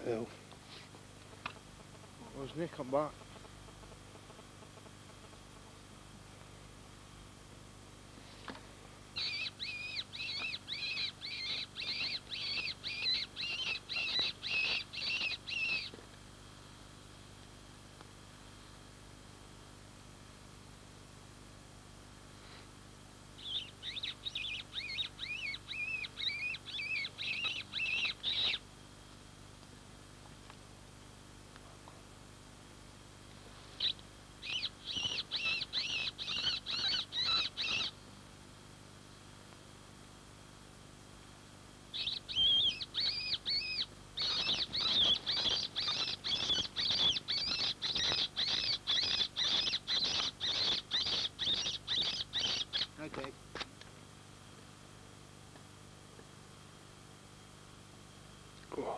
hell. Where's Nick? I'm back. Okay. Go on.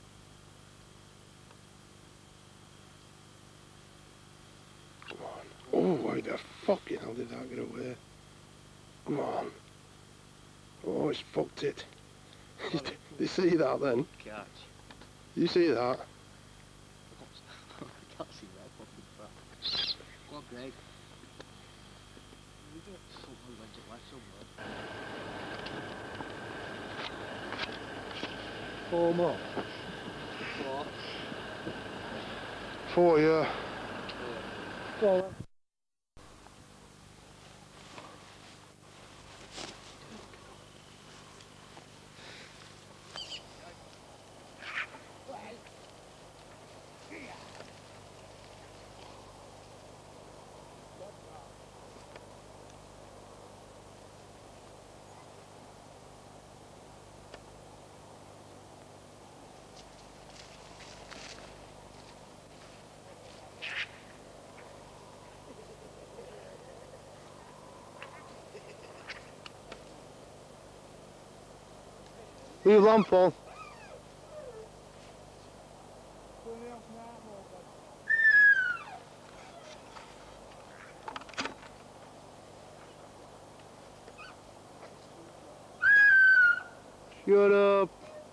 Go on. Oh, why the fucking hell did that get away? Come on. Oh, it's fucked it. Did you see that then? Catch. Did you see that? I can't see that fucking crap. Go on, Greg. Somebody went it left somewhere. 4 more. 4. 4, yeah. 4. Leave lamp on. Shut up.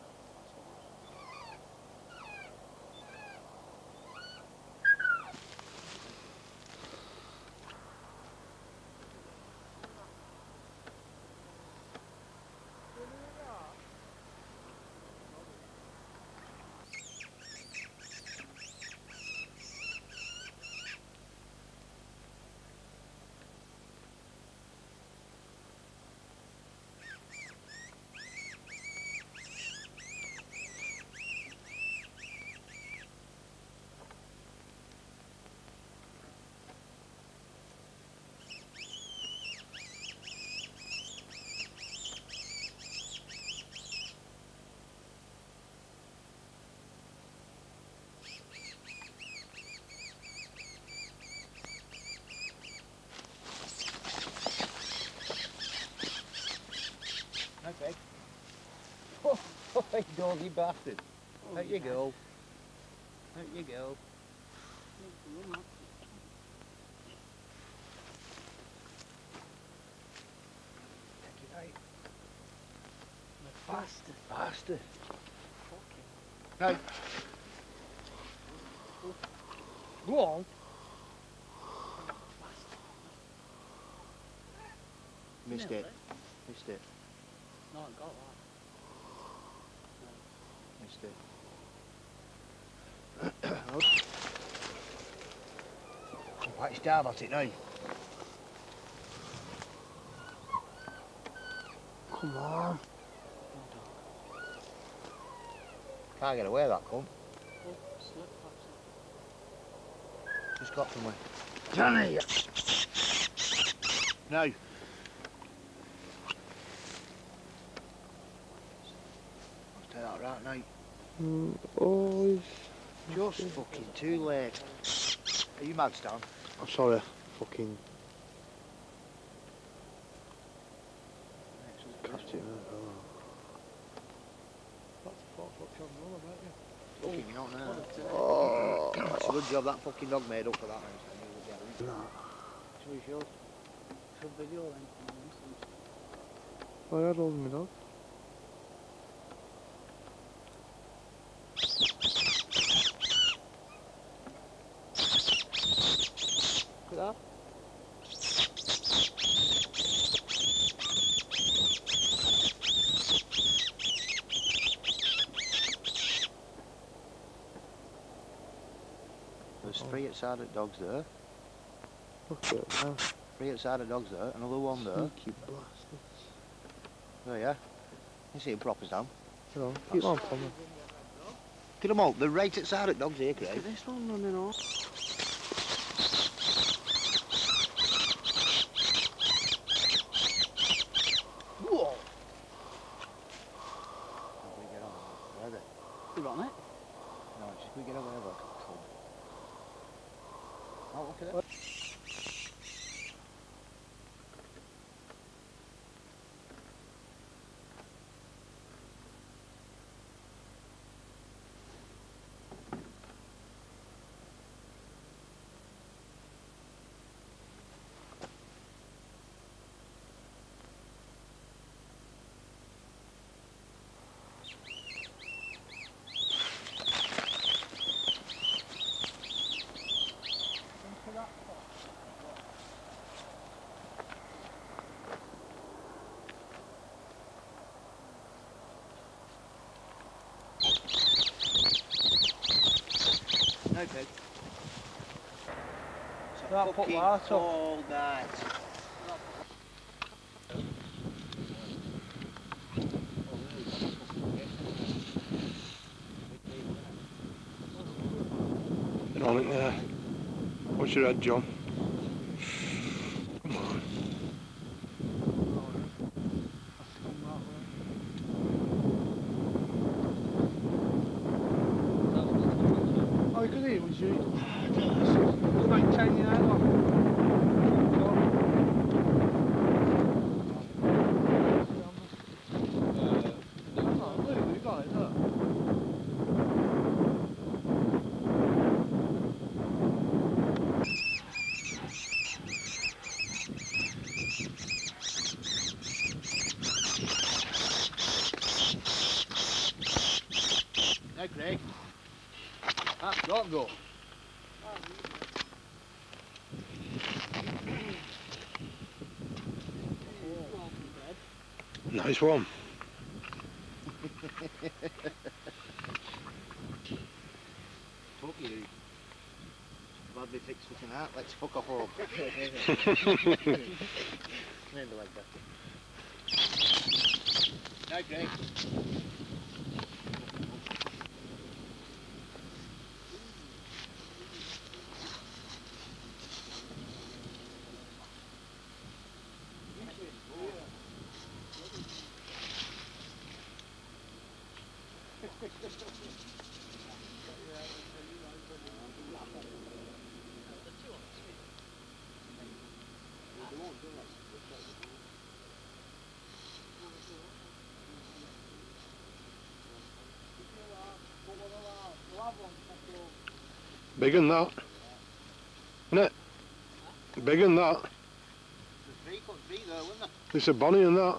Okay. Oh, you doggy bastard. Out you go. Out you go. Take it out. Bastard. Bastard. No. Go on. Missed it. Missed it. No, I got that. Missed it. Right, it's down at it now. Come on. Can't get away that cunt. Oh, slip Just got from where. Johnny! No. I'll tell that right now. Oh, Just fucking too late. Are you mad, Stan? I'm sorry. Fucking catch it. That's a 4-foot shot roller, aren't you? Fucking you not now. Oh. It's a good job that fucking dog made up for that. No. Should we show? Some video then. I had all my dog. outside at dogs there. Look at it now. 3 outside at dogs there. Another one there. Cheeky bastard. There, yeah. You see him proper, Sam. You know, keep on from me. Look at them all. They're right outside at dogs here, Craig. Look at this one running off. Whoa! How do we get on? Where are they? You're on it. No, just we get away like a cub. Oh, look at it. No, Craig. It's a That put fucking light up. cold night. Get on it there. What's your head, John? Come on. Oh, you could hear it when you It's like 10 years long. Oh, look, we got it, look. No, Craig. That's got go. Nice one. Fuck you. Badly fixed fucking out. Let's fuck off home. Maybe like that. No, Craig. Bigger than that. Isn't it? Bigger than that. There's 3 there, wasn't there? It's a bonny in that. I'm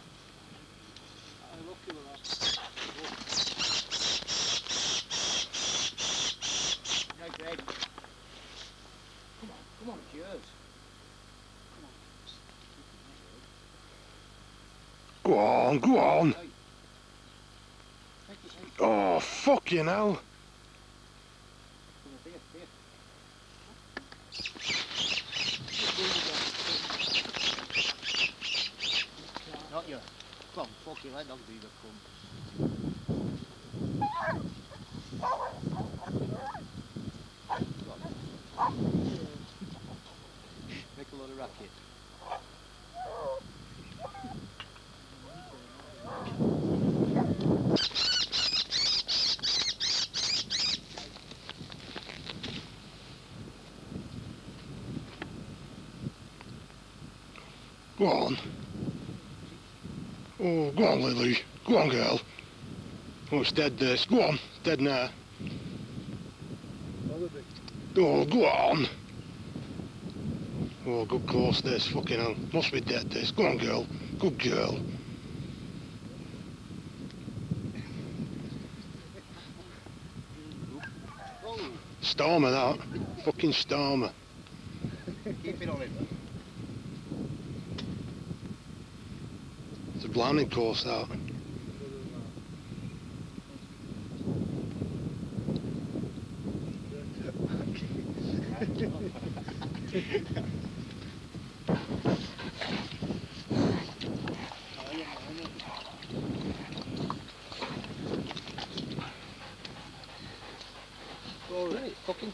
lucky with that. No, Greg. Come on, it's yours. Go on, go on. Hey. Take it, hey. Oh, fucking hell. Come on, here. Not you. Come on, fucking let dogs do the come. Make a lot of racket. Go on. Oh, go on, Lily. Go on, girl. Oh, it's dead this. Go on. It's dead now. Oh, go on. Oh, good course this. Fucking hell. Must be dead this. Go on, girl. Good girl. Oh, Stormer, that. Fucking stormer. keep it on him. It's a blinding course, that.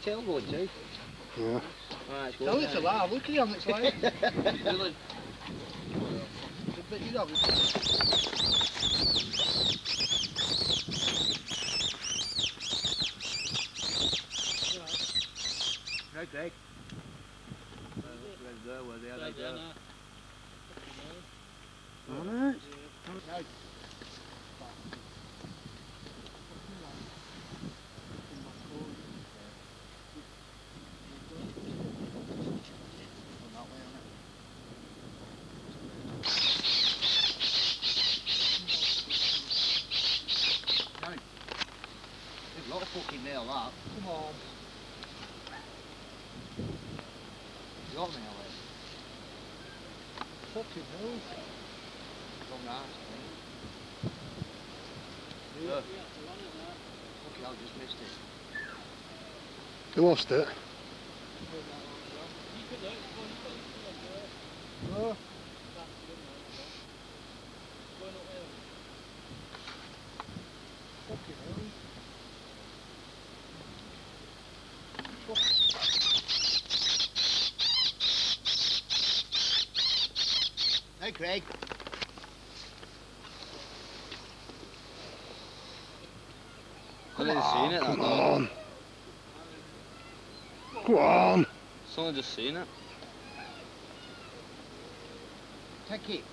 tail going too. Yeah. Alright, Tell it's alive, look at him, it's like. Dylan. But you got Right, Greg. Right there, where they are, right there. Alright. Right. There's a lot of fucking nail that. Come on. You got nail it. Fucking hell. Long arms, I think. Look. Fucking hell, just missed it. You lost it? Oh. Fucking hell. Hey, Craig. I didn't seen it. Come on. Go on. Someone just seen it. Take it.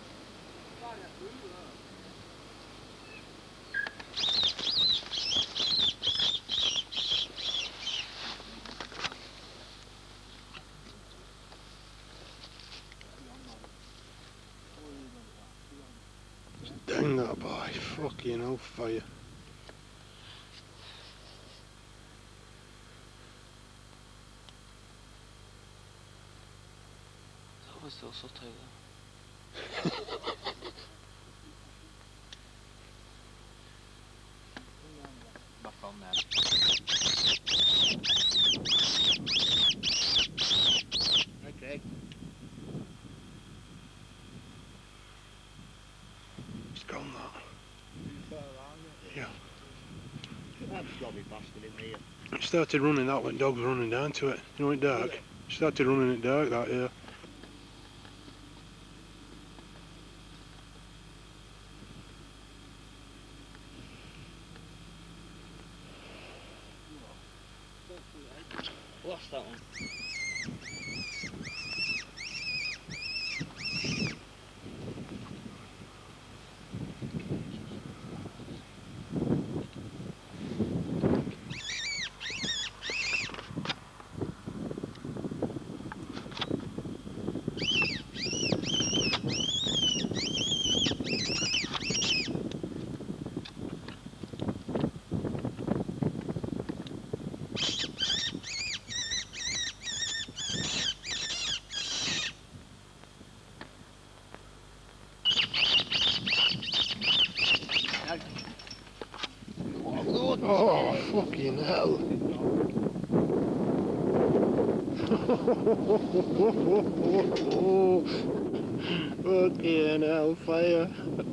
Dang that boy. Fucking hell, fire. That was still so tight there. Back on there. Okay. It's gone that. Yeah. That's got to be bastard in here. It started running that when dog was running down to it. You know it dark? It started running it dark that, yeah. Lost that one. Oh, fucking hell. Fucking hell, fire.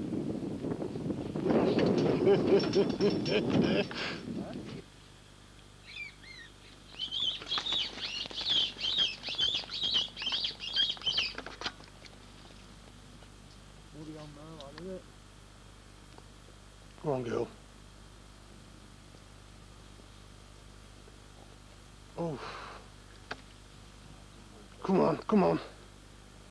Come on, girl. Oh. Come on, come on.